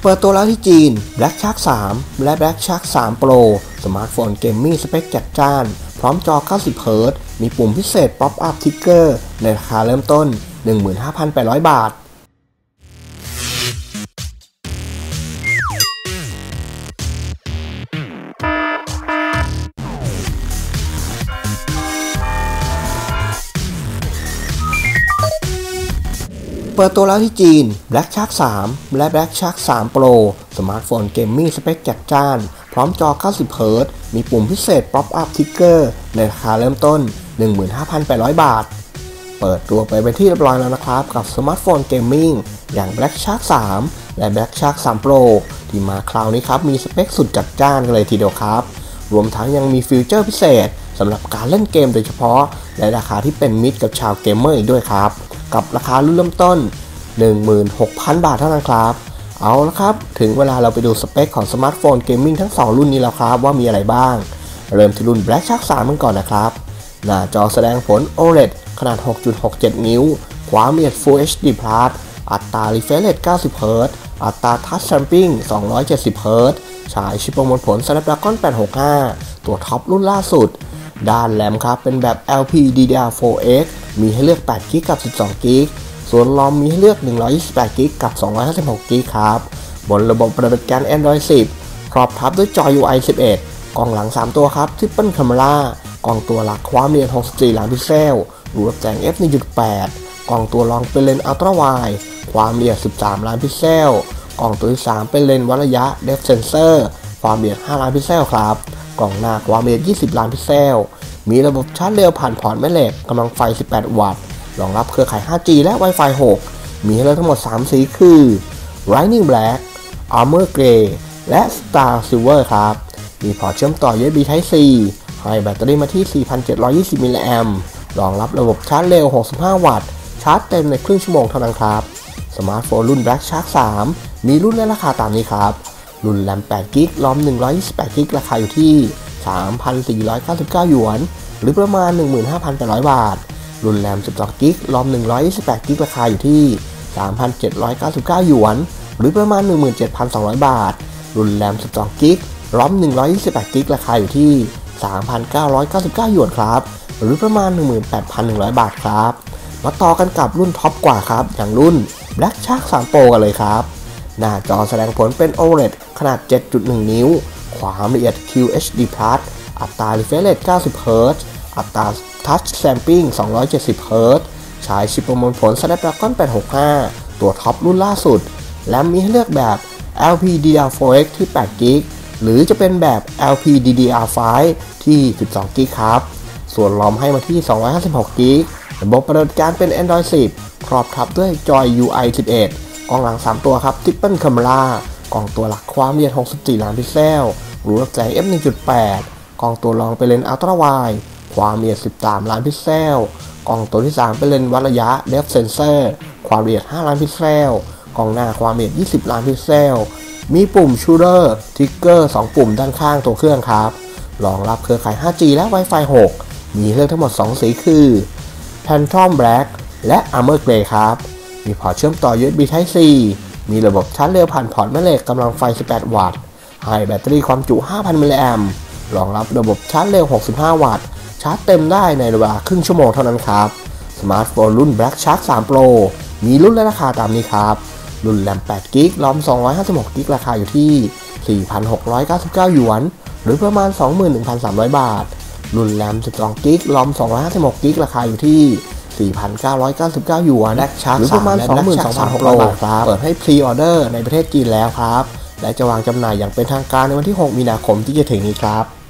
เปิดตัวแล้วที่จีน Black Shark 3 และ Black Shark 3 Pro สมาร์ทโฟนเกมมิ่งสเปคจัดจ้านพร้อมจอ 90 Hz มีปุ่มพิเศษ Pop-up Trigger ในราคาเริ่มต้น 15,800 บาทเปิดตัวแล้วที่จีน Black Shark 3 และ Black Shark 3 Pro สมาร์ทโฟนเกมมิ่งสเปคจัดจ้านพร้อมจอ 90 Hz มีปุ่มพิเศษ Pop-up Trigger ในราคาเริ่มต้น 15,800 บาทเปิดตัวไปเป็นที่เรียบร้อยแล้วนะครับกับสมาร์ทโฟนเกมมิ่งอย่าง Black Shark 3 และ Black Shark 3 Pro ที่มาคราวนี้ครับมีสเปคสุดจัดจ้านกันเลยทีเดียวครับรวมทั้งยังมีฟีเจอร์พิเศษสำหรับการเล่นเกมโดยเฉพาะและราคาที่เป็นมิตรกับชาวเกมเมอร์อีกด้วยครับกับราคารุ่นเริ่มต้น 16,000 บาทเท่านั้นครับเอาละครับถึงเวลาเราไปดูสเปคของสมาร์ทโฟนเกมมิ่งทั้ง2รุ่นนี้แล้วครับว่ามีอะไรบ้างเริ่มที่รุ่น Black Shark 3 กันก่อนนะครับหน้าจอแสดงผล OLED ขนาด 6.67 นิ้วความละเอียด Full HD Plus อัตรา Refresh Rate 90 Hz อัตรา Touch Sampling 270 Hz ฉายชิปประมวลผล Snapdragon 865 ตัวท็อปรุ่นล่าสุดด้านแรมครับเป็นแบบ LPDDR4X มีให้เลือก 8GB กับ 12GB ส่วน ROM มีให้เลือก 128GB กับ 256GB ครับบนระบบปฏิบัติการ Android 10 ครอบทับด้วยจอ UI 11 กล้องหลัง 3 ตัวครับ Triple Camera กล้องตัวหลักความละเอียด 64 ล้านพิกเซลรูรับแสง f 1.8 กล้องตัวรองเป็นเลนส์ Ultra Wide ความละเอียด 13 ล้านพิกเซลกล้องตัวที่ 3 เป็นเลนส์วัดระยะ Depth Sensor ความละเอียด 5 ล้านพิกเซลครับกล้องหน้าความละเอียด 20 ล้านพิกเซลมีระบบชาร์จเร็วผ่านพอร์ตแม่เหล็กกำลังไฟ 18 วัตต์รองรับเครือข่าย 5G และ Wi-Fi 6 มีให้เลือกทั้งหมด 3 สีคือ Lightning Black Armor Grey และ Star Silver ครับมีพอร์ตเชื่อมต่อ USB Type C ให้แบตเตอรี่มาที่ 4,720 มิลลิแอมป์รองรับระบบชาร์จเร็ว 65 วัตต์ชาร์จเต็มในครึ่งชั่วโมงเท่านั้นครับสมาร์ทโฟนรุ่น Black Shark 3 มีรุ่นและราคาตามนี้ครับรุ่นแรม 8GB ROM 128GB ราคาอยู่ที่ 3,499 หยวนหรือประมาณ 15,800 บาทรุ่นแรม 12GB ROM 128GB ราคาอยู่ที่ 3,799 หยวนหรือประมาณ 17,200 บาทรุ่นแรม 12GB ROM 128GB ราคาอยู่ที่ 3,999 หยวนครับหรือประมาณ 18,100 บาทครับมาต่อกันกับรุ่นท็อปกว่าครับอย่างรุ่น Black Shark 3 Pro กันเลยครับหน้าจอแสดงผลเป็น OLED ขนาด 7.1 นิ้วความละเอียด QHD+ อัตรา Refresh Rate 90 Hz อัตรา Touch Sampling 270 Hz ฉายชิปประมวลผล Snapdragon 865 ตัวท็อปรุ่นล่าสุดและมีให้เลือกแบบ LPDDR4X ที่ 8GB หรือจะเป็นแบบ LPDDR5 ที่ 12GB ครับส่วน ROM ให้มาที่ 256GB ระบบปฏิบัติการเป็น Android 10 ครอบทับด้วยจอ UI 11 กล้องหลัง 3 ตัวครับ Triple Camera กล้องตัวหลักความละเอียด 64 ล้านพิกเซลรูรับแสง f 1.8 กล้องตัวรองเป็นเลนส์ Ultra Wide ความละเอียด 13 ล้านพิกเซลกล้องตัวที่ 3 เป็นเลนส์วัดระยะ Depth Sensor ความละเอียด 5 ล้านพิกเซลกล้องหน้าความละเอียด 20 ล้านพิกเซลมีปุ่ม Shooter Trigger 2 ปุ่มด้านข้างตัวเครื่องครับรองรับเครือข่าย 5G และ Wi-Fi 6 มีเลือกทั้งหมด 2 สีคือ Phantom Black และ Armor Grey ครับมีพอร์ตเชื่อมต่อ USB Type C มีระบบชาร์จเร็วผ่านพอร์ตแม่เหล็กกำลังไฟ 18 วัตต์ให้แบตเตอรี่ความจุ 5,000 มิลลิแอมป์รองรับระบบชาร์จเร็ว 65 วัตต์ชาร์จเต็มได้ในเวลาครึ่งชั่วโมงเท่านั้นครับสมาร์ทโฟนรุ่น Black Shark 3 Pro มีรุ่นและราคาตามนี้ครับรุ่นแรม 8GB ROM 256GB ราคาอยู่ที่ 4,699 หยวนหรือประมาณ 21,300 บาทรุ่นแรม 12GB ROM 256GB ราคาอยู่ที่ 4,999 หยวนหรือประมาณ 22,600 บาทครับเปิดให้พรีออเดอร์ในประเทศจีนแล้วครับและจะวางจำหน่ายอย่างเป็นทางการในวันที่ 6 มีนาคมที่จะถึงนี้ครับ